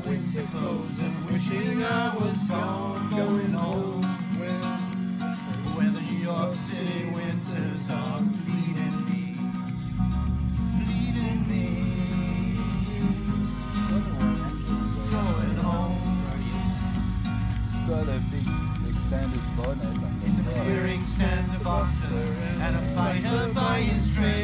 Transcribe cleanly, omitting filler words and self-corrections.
winter clothes and wishing I was gone, going home when the New York City winters are bleeding me, bleeding me. Going home got a big extended bonnet on in the the car. clearing stands a boxer and a fighter by his trade.